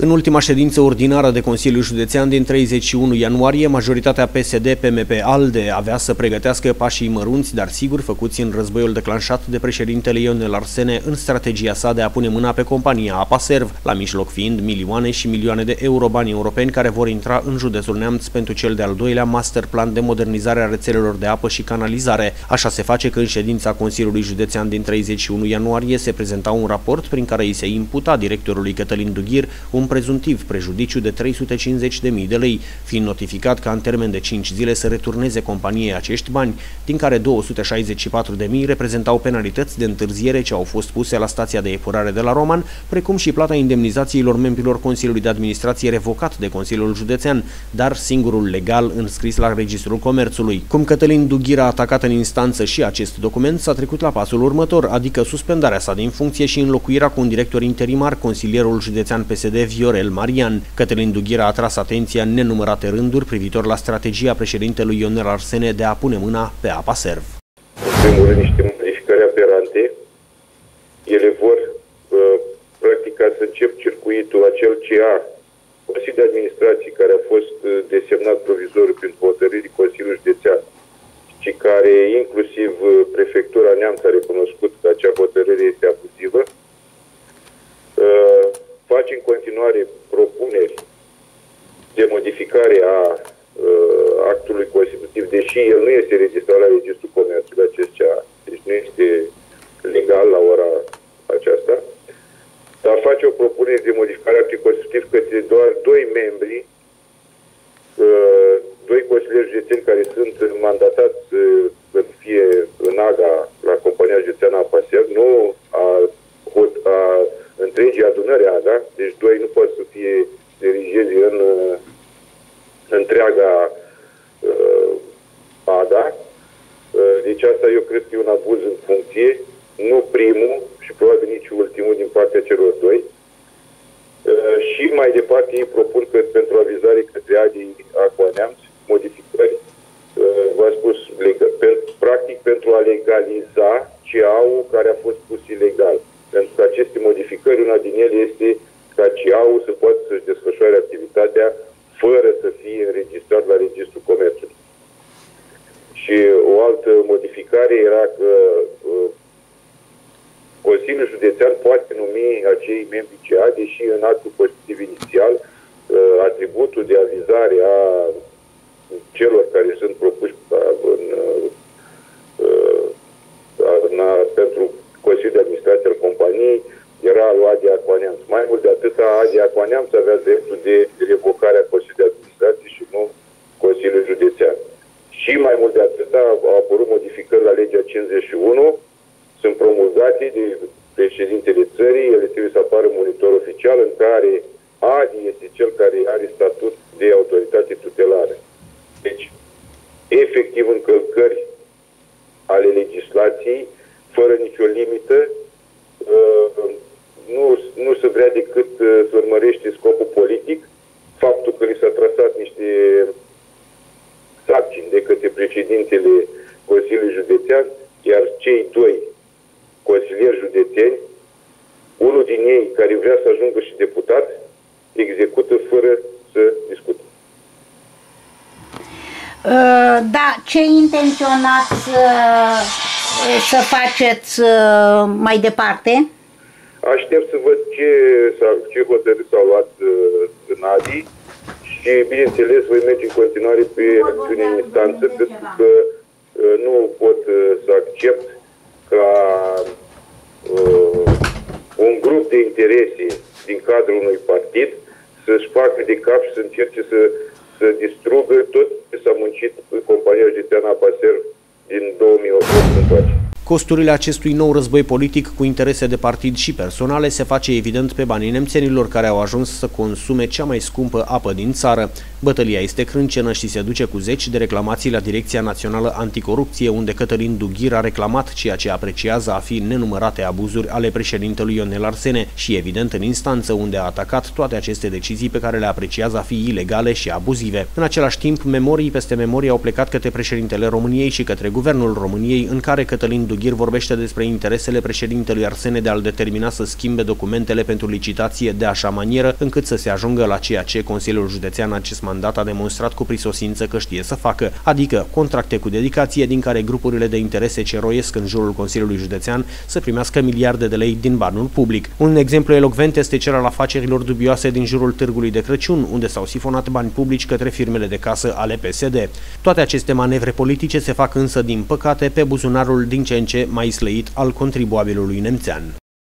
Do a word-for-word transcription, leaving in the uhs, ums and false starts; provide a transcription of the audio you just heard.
În ultima ședință ordinară de Consiliul Județean din treizeci și unu ianuarie, majoritatea P S D P M P ALDE avea să pregătească pașii mărunți, dar sigur făcuți în războiul declanșat de președintele Ionel Arsene în strategia sa de a pune mâna pe compania Apaserv, la mijloc fiind milioane și milioane de euro bani europeni care vor intra în județul Neamț pentru cel de-al doilea master plan de modernizare a rețelelor de apă și canalizare. Așa se face că în ședința Consiliului Județean din treizeci și unu ianuarie se prezenta un raport prin care îi se imputa directorului Cătălin Dughir un prezuntiv prejudiciu de trei sute cincizeci de mii de lei, fiind notificat ca în termen de cinci zile să returneze companiei acești bani, din care două sute șaizeci și patru de mii reprezentau penalități de întârziere ce au fost puse la stația de epurare de la Roman, precum și plata indemnizațiilor membrilor Consiliului de Administrație revocat de Consiliul Județean, dar singurul legal înscris la Registrul Comerțului. Cum Cătălin Dughir a atacat în instanță și acest document, s-a trecut la pasul următor, adică suspendarea sa din funcție și înlocuirea cu un director interimar, consilierul județean P S D Viorel Marian. Cătălin Dughir a atras atenția în nenumărate rânduri privitor la strategia președintelui Ionel Arsene de a pune mâna pe Apaserv. În primul rând, niște modificări aberante. Ele vor, practic, ca să încep circuitul acel ce a Consiliul de Administrație, care a fost desemnat provizoriu prin hotărâri Consiliul Județean și care, inclusiv Prefectura Neamț, a recunoscut că acea hotărâre este abuzivă, face în continuare propuneri de modificare a uh, actului constitutiv, deși el nu este registrat la Registrul Comerțului acesta, deci nu este legal la ora aceasta, dar face o propunere de modificare a actului constitutiv către doar doi membri, uh, doi consilieri județeni care sunt mandatați uh, să fie în A G A la compania județeană Apaserv, nu a, a întregii adunări A G A, deci doi nu pot să fie dirigezi în uh, întreaga uh, A G A. Uh, deci asta eu cred că e un abuz în funcție, nu primul și probabil nici ultimul din partea celor doi. Uh, și mai departe ei propun că pentru avizare către A D I Aqua Neamț modificări, uh, v-am spus, pe, practic pentru a legaliza C A U-ul care a fost pus ilegal. Pentru că aceste modificări, una din ele este ca C A U să poată să-și desfășoare activitatea fără să fie înregistrat la Registrul Comerțului. Și o altă modificare era că uh, Consiliul Județean poate numi acei membri C A, deși în actul constitutiv inițial uh, atributul de avizare a celor care sunt propuși în, uh, în, pentru Consiliul de Administrație al companiei era lui A D I Aqua Neamț. Mai mult de atât, A D I Aqua Neamț avea dreptul de revocare a Consiliului de Administrație și nu Consiliul Județean. Și mai mult de atât, au apărut modificări la legea cincizeci și unu, sunt promulgate de președintele țării, ele trebuie să apară monitor oficial în care A D I este cel care are statut de autoritate tutelară. Deci, efectiv încălcări ale legislației, fără nicio limită, nu, nu se vrea decât să urmărește scopul politic, faptul că li s-a trasat niște sarcini de către președintele Consiliului Județean, iar cei doi consilieri județeni, unul din ei care vrea să ajungă și deputat, execută fără să discute. Da, ce intenționați să faceți mai departe? Aștept să văd ce, ce hotărâri s-au luat în A D I și, bineînțeles, voi merge în continuare pe acțiune în instanță, pentru că nu pot să accept ca uh, un grup de interese din cadrul unui partid să-și facă de cap și să încerce să, să distrugă tot ce s-a muncit în compania județeană Apaserv din două mii opt încoace. Costurile acestui nou război politic cu interese de partid și personale se face evident pe banii nemțenilor care au ajuns să consume cea mai scumpă apă din țară. Bătălia este crâncenă și se duce cu zeci de reclamații la Direcția Națională Anticorupție, unde Cătălin Dughir a reclamat ceea ce apreciază a fi nenumărate abuzuri ale președintelui Ionel Arsene și evident în instanță, unde a atacat toate aceste decizii pe care le apreciază a fi ilegale și abuzive. În același timp, memorii peste memorii au plecat către președintele României și către Guvernul României, în care Cătălin Dughir Olghir vorbește despre interesele președintelui Arsene de a-l determina să schimbe documentele pentru licitație de așa manieră încât să se ajungă la ceea ce Consiliul Județean acest mandat a demonstrat cu prisosință că știe să facă, adică contracte cu dedicație din care grupurile de interese ce roiesc în jurul Consiliului Județean să primească miliarde de lei din banul public. Un exemplu elocvent este cel al afacerilor dubioase din jurul Târgului de Crăciun, unde s-au sifonat bani publici către firmele de casă ale P S D. Toate aceste manevre politice se fac însă, din păcate, pe buzunarul din ce în ce mai slăit al contribuabilului nemțean.